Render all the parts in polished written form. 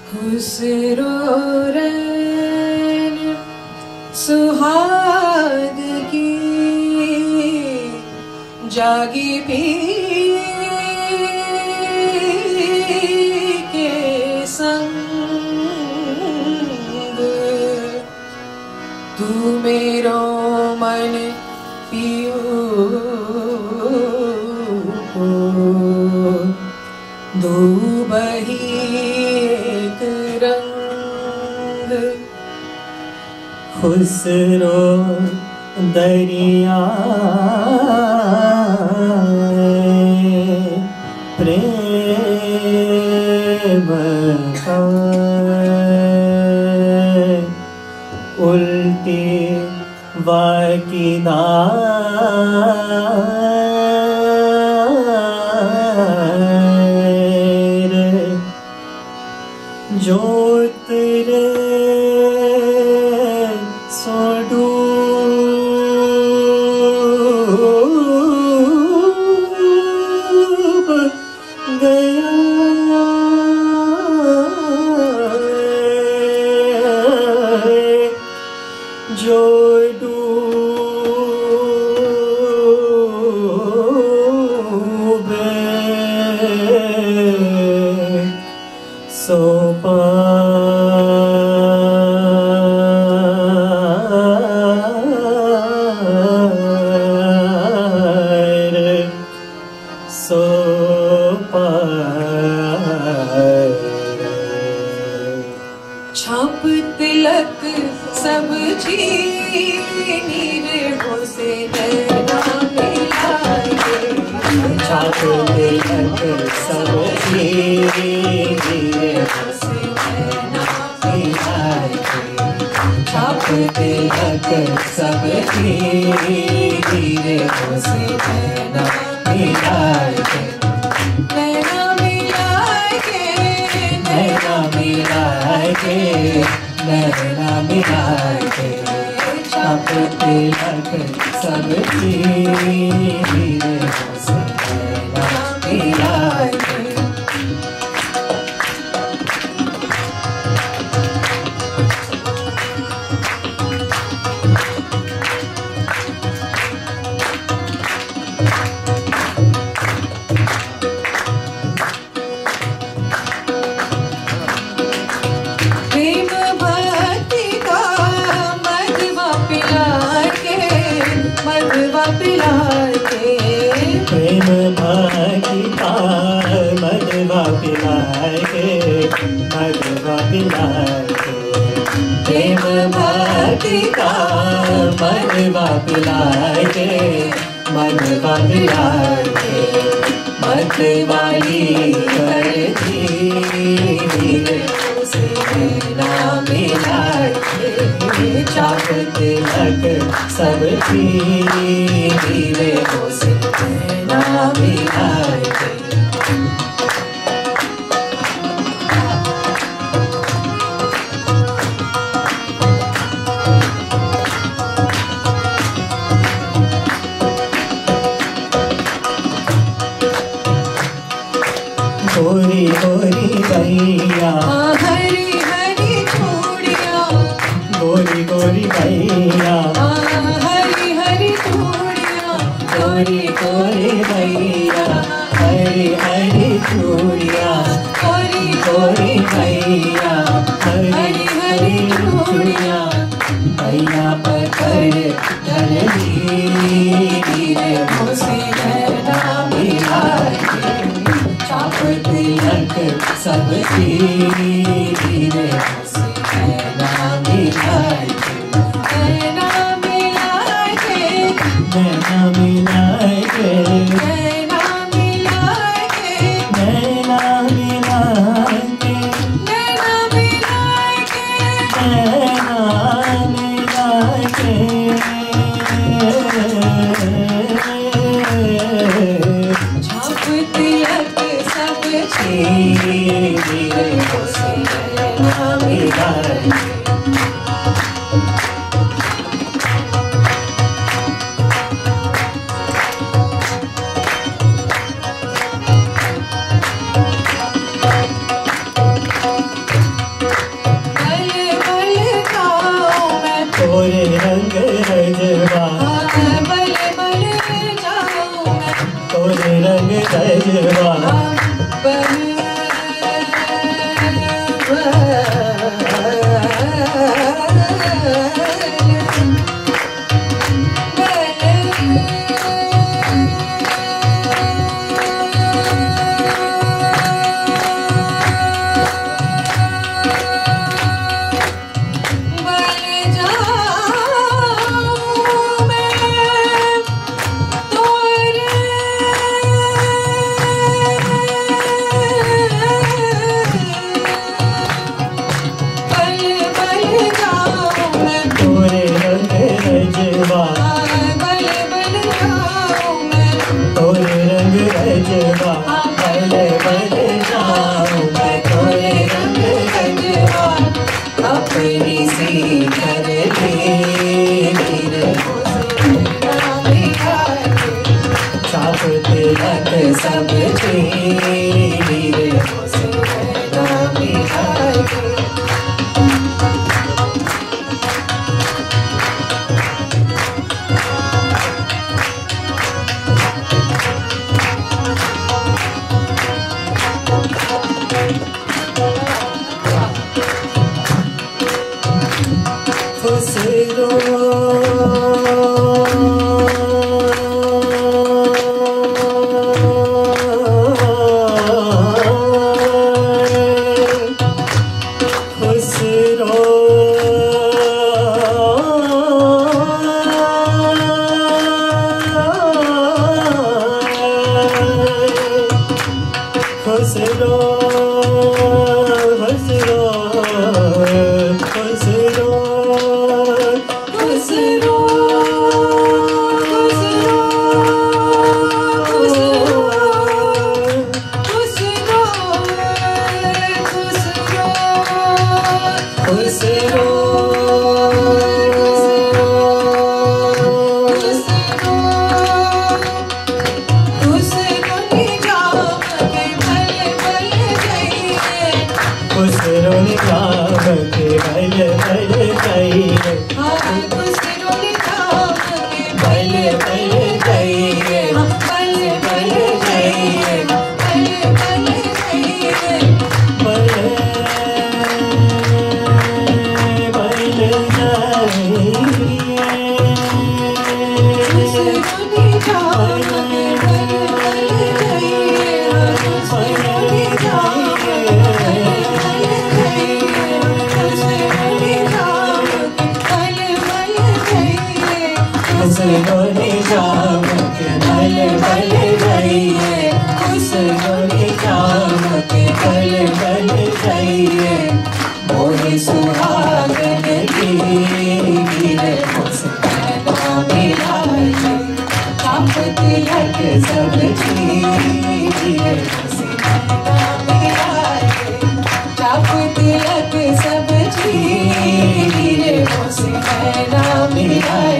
खुसरो रैन सुहाग की जागी पी के संग तू मेरो मन पियो दो बही एक रंग खुसरो दरिया प्रेम का उल्टी वाकिदार जो तेरे सो डूब गया जो डूबे सो छाप तिलक सब नीर हो से नैना मिलाए छाप तिलक सब नीर हो से नैना मिलाए छाप तिलक सब नीर हो से नैना मिलाए नैना मिलाए नैना मिलाए नैना मिलाए छाप तिलक सब नीर हो से नैना मिलाए प्रेम भागी का मधवा पिलाए मधवा पिलाए प्रेम भागी का मधवा पिलाए मधवा पिलाए मत वाली कर से ना मिलाए छाप तिलक सब नीरे हो से ना मिलाए गोरी गोरी गैया हरी हरी चूड़िया गोरी गोरी गैया हरी हरी चूड़िया गोरी गोरी गैया हरी हरी चूड़िया गोरी गोरी गैया हरी हरी चूड़िया भैया पकड़ ढलनी हो से नैना मिलाए छाप तिलक सब नीरे हो से नैना मिलाए नैना मिलाए नैना मिलाए नैना मिलाए नैना मिलाए नैना मिलाए नैना मिलाए छाप तिलक सब नीरे हो से खुसरो खुसरो निजाम के बल बल जाइए बल बल जाइए बल बल जाइए बल बल खुसरो निजाम के बल बल जाइए खुसरो निजाम के बल बल जाइए मोहे सुहागन की गिरे मुस्कान मिलाए आप तिलक सब गिरे मुस्कान मिलाए आप तिलक सब गिरे मुस्कान मिलाए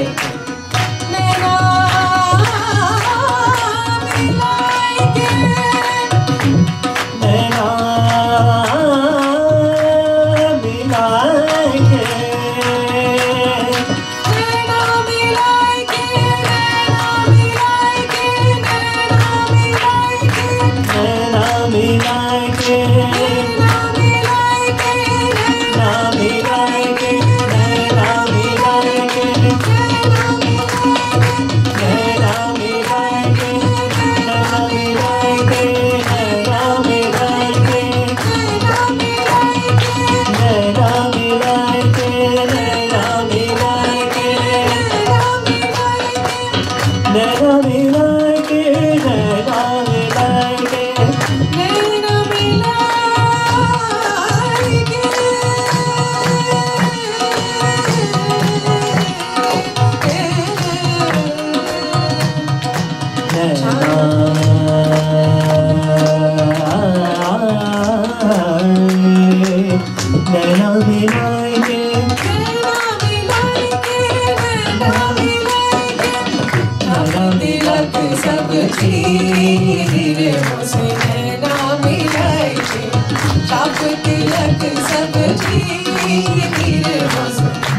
सब गिरे मुस्कान मिलाए आप तिलक सब गिरे मुस्कान